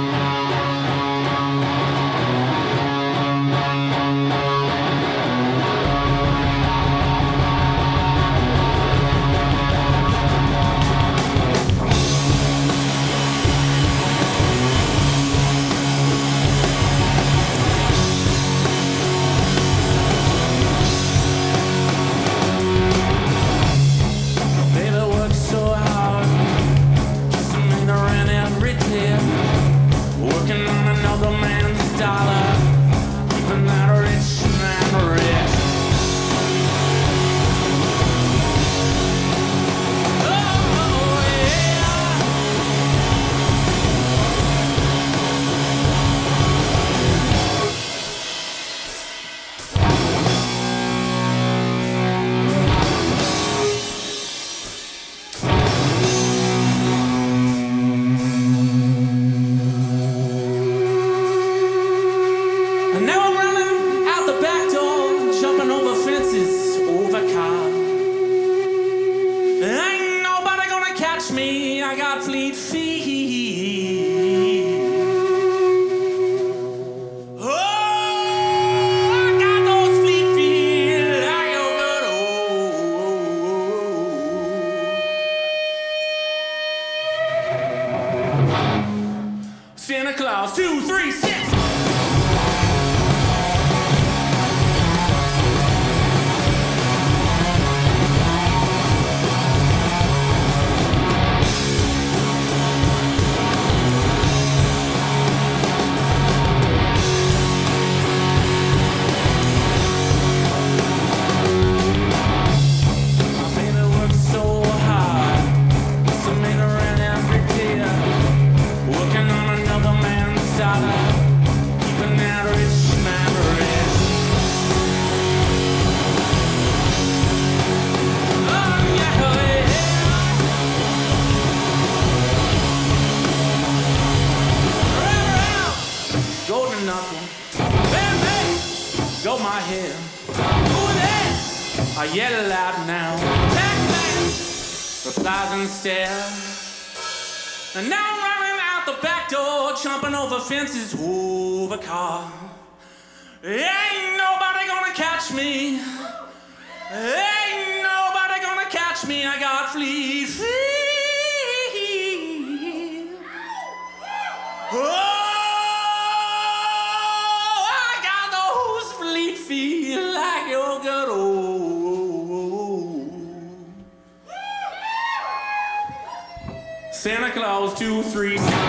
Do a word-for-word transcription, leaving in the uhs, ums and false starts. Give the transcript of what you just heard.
And now I'm running out the back door, jumping over fences, over cars. Ain't nobody gonna catch me, I got fleet feet. Oh, I got those fleet feet like a good old Santa Claus, two, three, six. Go my hair. Who that? I yell loud now. Taxman replies instead. And now I'm running out the back door, jumping over fences, over cars. Ain't nobody gonna catch me. Ain't nobody gonna catch me. I got fleet feet. Oh! Feel like you're good old Santa Claus, two, three.